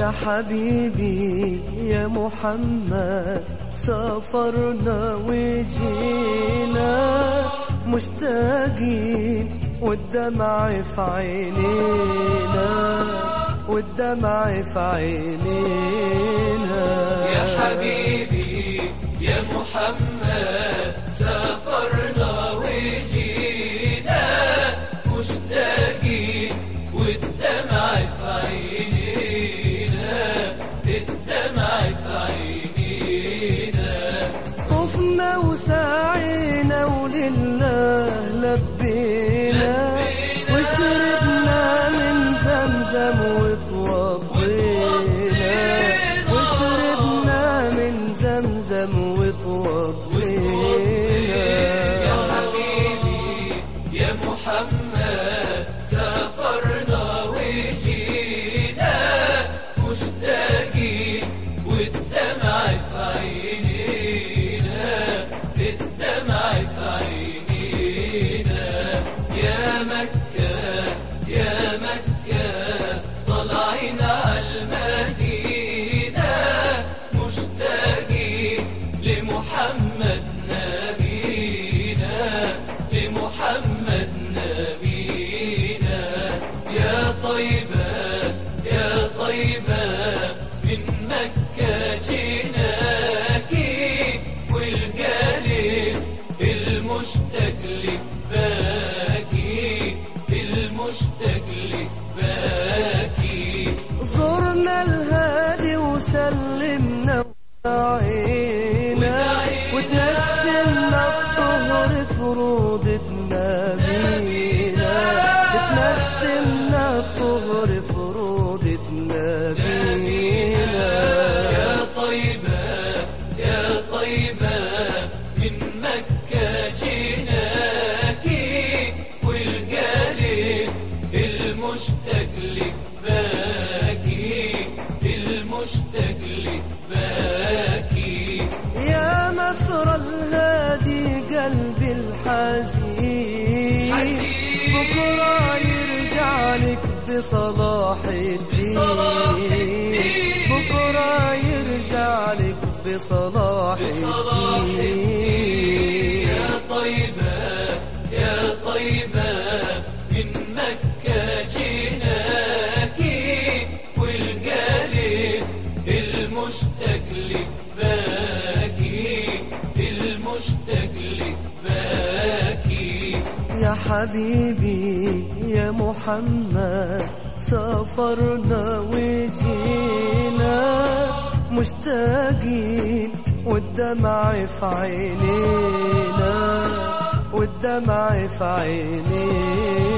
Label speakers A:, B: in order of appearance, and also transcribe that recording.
A: يا حبيبي يا محمد سافرنا وجينا مشتاقين والدمع في عينينا والدمع في عينينا.
B: يا حبيبي يا محمد سافرنا وجينا مشتاقين والدمع في عينينا الدمع في عينينا.
A: طفنا وسعينا ولله لبينا وشربنا من زمزم وتوضينا وشربنا من زمزم وتوضينا.
B: يا حبيبي يا محمد سافرنا وجينا مشتاقين والدمع في عينينا الدمع في عينينا. يا مكة يا مكة طالعين على المدينة مشتاقين لمحمد نبينا لمحمد نبينا. يا طيبة يا طيبة من مكة جيناكي والقلب المشتاق لك باكي المشتاق لك باكي.
A: زرنا الهادي وسلمنا ودعينا وتنسمنا الطهر فروضة نبينا تنسمنا الطهر فروضة نبينا.
B: يا طيبة يا طيبة من مكة جيناكي والقلب المشتاق لك باكي المشتاق لك باكي.
A: يا نصر الهادي قلبي الحزين بكرة يرجع لك بصلاح الدين بكرة يرجع لك بصلاح الدين.
B: يا طيبة يا طيبة من مكة جيناكي والقلب المشتاق لك باكي المشتاق لك باكي.
A: يا حبيبي يا محمد سافرنا وجينا مشتاقين والدمع في عينينا والدمع في عينينا.